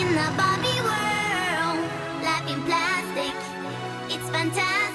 in a Barbie world, life in plastic, it's fantastic.